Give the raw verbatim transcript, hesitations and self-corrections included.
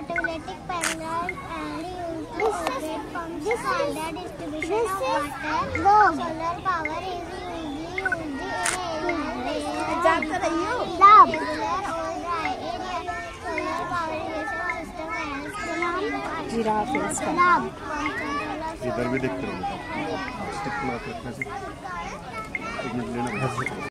photovoltaic panels and used to operate pumps for the distribution of water. Solar power is usually used in areas where there are regular or dry areas. Solar power irrigation system helps जिराफ है इसका। इधर भी देखते रहो। Stick मार के